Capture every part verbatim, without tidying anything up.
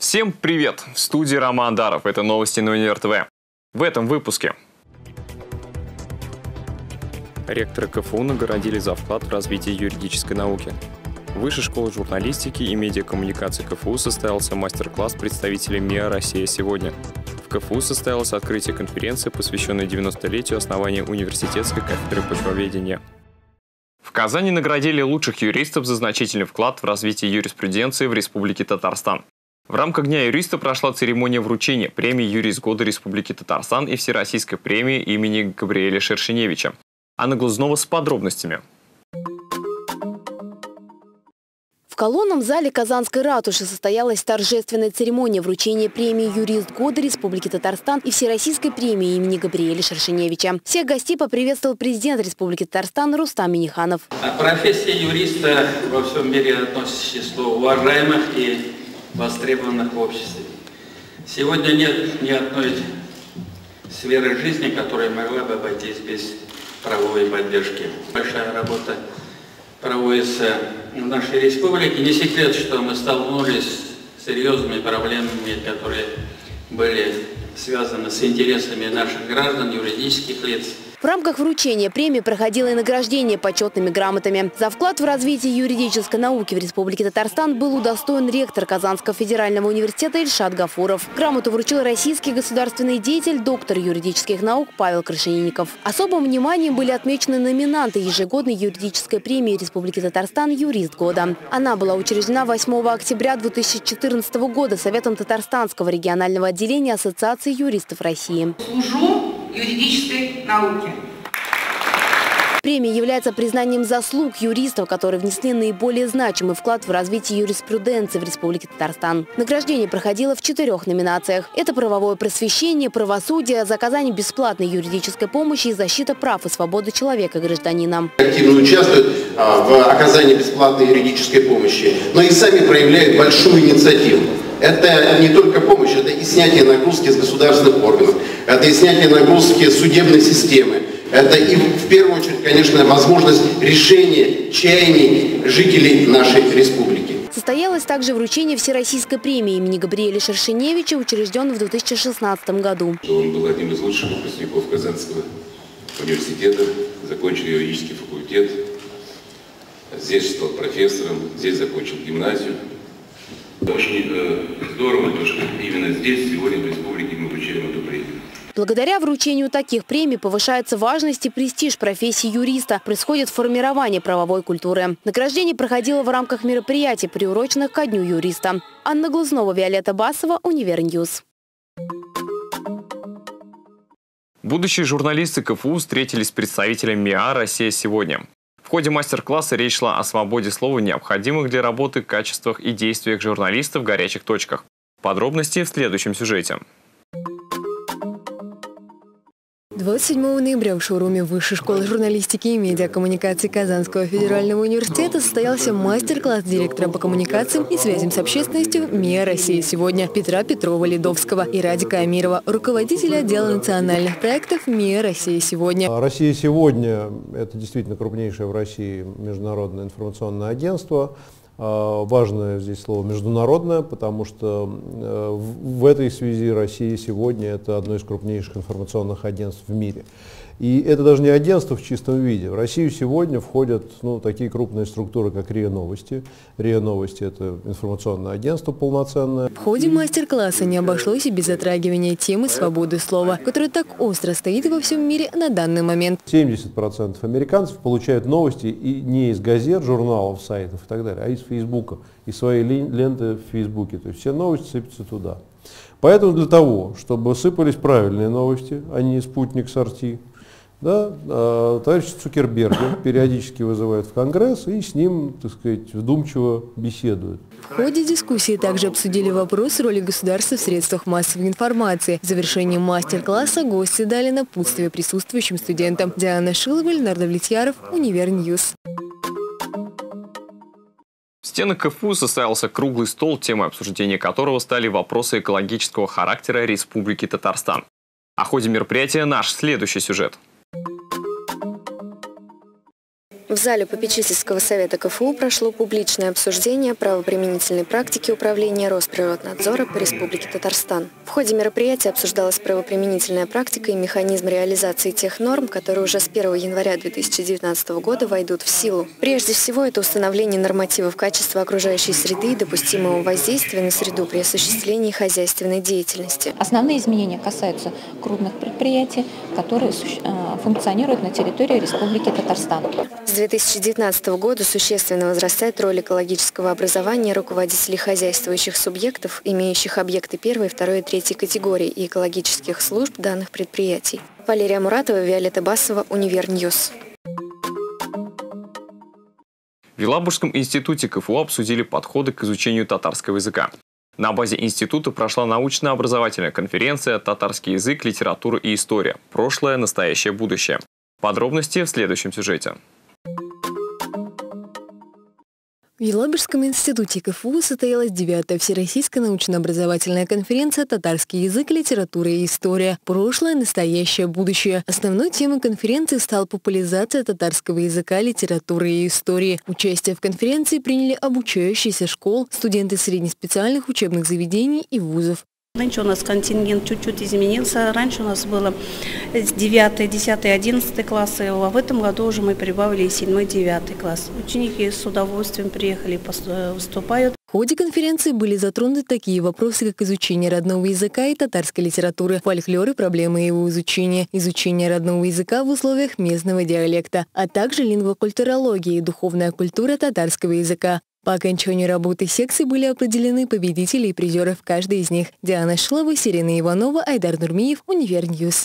Всем привет! В студии Роман Даров. Это новости на Универ ТВ. В этом выпуске. Ректоры КФУ наградили за вклад в развитие юридической науки. В Высшей школе журналистики и медиакоммуникации КФУ состоялся мастер-класс представителей МИА «Россия сегодня». В КФУ состоялось открытие конференции, посвященной девяностолетию основания университетской кафедры почвоведения. В Казани наградили лучших юристов за значительный вклад в развитие юриспруденции в Республике Татарстан. В рамках Дня юриста прошла церемония вручения премии «Юрист года Республики Татарстан» и Всероссийской премии имени Габриэля Шершеневича. Анна Глазнова с подробностями. В колонном зале Казанской ратуши состоялась торжественная церемония вручения премии «Юрист года Республики Татарстан» и Всероссийской премии имени Габриэля Шершеневича. Всех гостей поприветствовал президент Республики Татарстан Рустам Минниханов. Профессия юриста во всем мире относится к числу уважаемых и востребованных в обществе. Сегодня нет ни одной сферы жизни, которая могла бы обойтись без правовой поддержки. Большая работа проводится в нашей республике. Не секрет, что мы столкнулись с серьезными проблемами, которые были связаны с интересами наших граждан, юридических лиц. В рамках вручения премии проходило и награждение почетными грамотами. За вклад в развитие юридической науки в Республике Татарстан был удостоен ректор Казанского федерального университета Ильшат Гафуров. Грамоту вручил российский государственный деятель, доктор юридических наук Павел Крашенинников. Особым вниманием были отмечены номинанты ежегодной юридической премии Республики Татарстан «Юрист года». Она была учреждена восьмого октября две тысячи четырнадцатого года Советом Татарстанского регионального отделения Ассоциации юристов России. Служу юридической науке. Премия является признанием заслуг юристов, которые внесли наиболее значимый вклад в развитие юриспруденции в Республике Татарстан. Награждение проходило в четырех номинациях. Это правовое просвещение, правосудие, оказание бесплатной юридической помощи и защита прав и свободы человека и гражданина. Активно участвуют в оказании бесплатной юридической помощи, но и сами проявляют большую инициативу. Это не только помощь, это и снятие нагрузки с государственных органов, это и снятие нагрузки с судебной системы. Это и в первую очередь, конечно, возможность решения чаяний жителей нашей республики. Состоялось также вручение Всероссийской премии имени Габриэля Шершеневича, учрежденной в две тысячи шестнадцатом году. Он был одним из лучших выпускников Казанского университета, закончил юридический факультет, здесь стал профессором, здесь закончил гимназию. Очень э, здорово, что именно здесь, сегодня в республике, мы вручаем эту премию. Благодаря вручению таких премий повышается важность и престиж профессии юриста, происходит формирование правовой культуры. Награждение проходило в рамках мероприятий, приуроченных ко Дню юриста. Анна Глазнова, Виолетта Басова, Универньюз. Будущие журналисты КФУ встретились с представителями МИА «Россия сегодня». В ходе мастер-класса речь шла о свободе слова, необходимых для работы, качествах и действиях журналистов в горячих точках. Подробности в следующем сюжете. двадцать седьмого ноября в шоуруме Высшей школы журналистики и медиакоммуникации Казанского федерального университета состоялся мастер-класс директора по коммуникациям и связям с общественностью МИА «Россия сегодня» Петра Петрова-Ледовского и Радика Амирова, руководителя отдела национальных проектов МИА «Россия сегодня». «Россия сегодня» – это действительно крупнейшее в России международное информационное агентство. Важное здесь слово «международное», потому что в этой связи Россия сегодня – это одно из крупнейших информационных агентств в мире. И это даже не агентство в чистом виде. В Россию сегодня входят ну, такие крупные структуры, как РИА Новости. РИА Новости – это информационное агентство полноценное. В ходе мастер-класса не обошлось и без затрагивания темы свободы слова, которая так остро стоит во всем мире на данный момент. семьдесят процентов американцев получают новости и не из газет, журналов, сайтов и так далее, а из Фейсбука, из своей ленты в Фейсбуке. То есть все новости сыпятся туда. Поэтому для того, чтобы сыпались правильные новости, а не спутник сорти, да, э, товарищ Цукерберга периодически вызывают в Конгресс и с ним, так сказать, вдумчиво беседуют. В ходе дискуссии также обсудили вопрос роли государства в средствах массовой информации. В завершении мастер-класса гости дали напутствие присутствующим студентам. Диана Шилова, Леонард Влетьяров, Универньюз. В стенах КФУ состоялся круглый стол, темой обсуждения которого стали вопросы экологического характера Республики Татарстан. О ходе мероприятия наш следующий сюжет. В зале попечительского совета КФУ прошло публичное обсуждение правоприменительной практики управления Росприроднадзора по Республике Татарстан. В ходе мероприятия обсуждалась правоприменительная практика и механизм реализации тех норм, которые уже с первого января две тысячи девятнадцатого года войдут в силу. Прежде всего, это установление нормативов качества окружающей среды и допустимого воздействия на среду при осуществлении хозяйственной деятельности. Основные изменения касаются крупных предприятий, которые функционируют на территории Республики Татарстан. С две тысячи девятнадцатого года существенно возрастает роль экологического образования руководителей хозяйствующих субъектов, имеющих объекты первой, второй и третьей категории и экологических служб данных предприятий. Валерия Муратова, Виолетта Басова, Универньюз. В Елабужском институте КФУ обсудили подходы к изучению татарского языка. На базе института прошла научно-образовательная конференция «Татарский язык, литература и история. Прошлое, настоящее, будущее». Подробности в следующем сюжете. В Елабужском институте КФУ состоялась девятая Всероссийская научно-образовательная конференция «Татарский язык, литература и история. Прошлое, настоящее, будущее». Основной темой конференции стала популяризация татарского языка, литературы и истории. Участие в конференции приняли обучающиеся школ, студенты среднеспециальных учебных заведений и вузов. Нынче у нас контингент чуть-чуть изменился. Раньше у нас было девятый, десятый, одиннадцатый классы, а в этом году уже мы прибавили и седьмой, девятый класс. Ученики с удовольствием приехали, выступают. В ходе конференции были затронуты такие вопросы, как изучение родного языка и татарской литературы, фольклор и проблемы его изучения, изучение родного языка в условиях местного диалекта, а также лингвокультурология и духовная культура татарского языка. По окончанию работы секций были определены победители и призеры в каждой из них. Диана Шлова, Сирена Иванова, Айдар Нурмиев, Универньюз.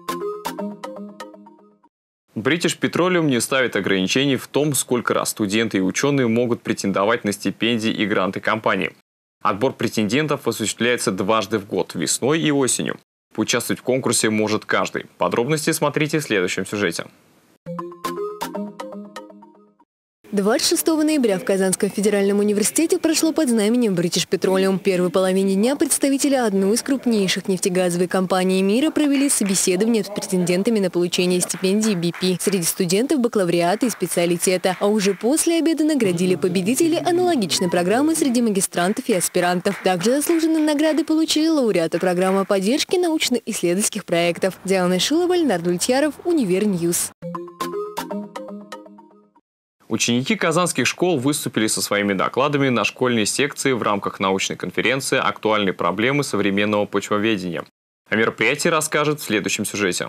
British Petroleum не ставит ограничений в том, сколько раз студенты и ученые могут претендовать на стипендии и гранты компании. Отбор претендентов осуществляется дважды в год – весной и осенью. Поучаствовать в конкурсе может каждый. Подробности смотрите в следующем сюжете. двадцать шестого ноября в Казанском федеральном университете прошло под знаменем British Petroleum. В первой половине дня представители одной из крупнейших нефтегазовой компаний мира провели собеседование с претендентами на получение стипендии би пи среди студентов бакалавриата и специалитета. А уже после обеда наградили победителей аналогичной программы среди магистрантов и аспирантов. Также заслуженные награды получили лауреаты программы поддержки научно-исследовательских проектов. Диана Шилова, Ленардо Ультьяров, Универньюз. Ученики казанских школ выступили со своими докладами на школьной секции в рамках научной конференции «Актуальные проблемы современного почвоведения». О мероприятии расскажет в следующем сюжете.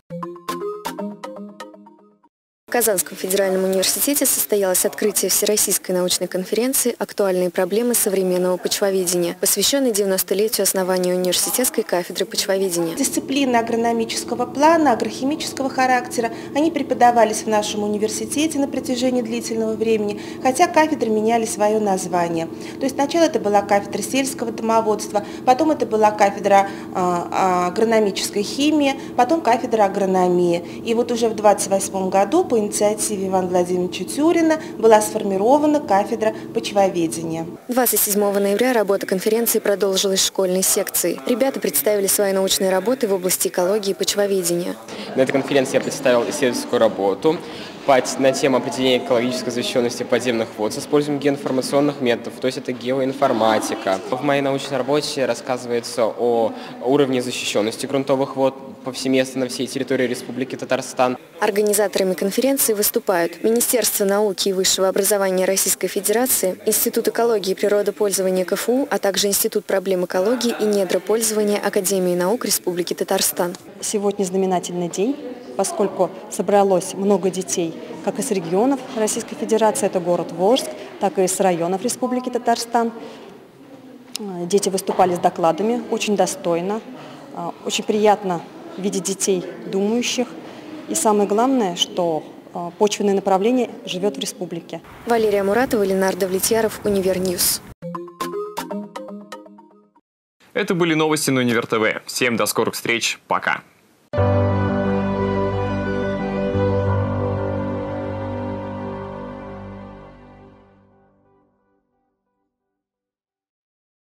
В Казанском федеральном университете состоялось открытие Всероссийской научной конференции «Актуальные проблемы современного почвоведения», посвященной девяностолетию основания университетской кафедры почвоведения. Дисциплины агрономического плана, агрохимического характера, они преподавались в нашем университете на протяжении длительного времени, хотя кафедры меняли свое название. То есть сначала это была кафедра сельского домоводства, потом это была кафедра а, агрономической химии, потом кафедра агрономии. И вот уже в двадцать восьмом году по инициативе Ивана Владимировича Тюрина была сформирована кафедра почвоведения. двадцать седьмого ноября работа конференции продолжилась в школьной секции. Ребята представили свои научные работы в области экологии и почвоведения. На этой конференции я представил исследовательскую работу на тему определения экологической защищенности подземных вод с использованием геоинформационных методов, то есть это геоинформатика. В моей научной работе рассказывается о уровне защищенности грунтовых вод повсеместно на всей территории Республики Татарстан. Организаторами конференции выступают Министерство науки и высшего образования Российской Федерации, Институт экологии и природопользования КФУ, а также Институт проблем экологии и недропользования Академии наук Республики Татарстан. Сегодня знаменательный день, поскольку собралось много детей как из регионов Российской Федерации, это город Волжск, так и из районов Республики Татарстан. Дети выступали с докладами очень достойно, очень приятно видеть детей думающих. И самое главное, что почвенное направление живет в республике. Валерия Муратова, Ленардо Ультьяров, Универньюз. Это были новости на Универ ТВ. Всем до скорых встреч. Пока.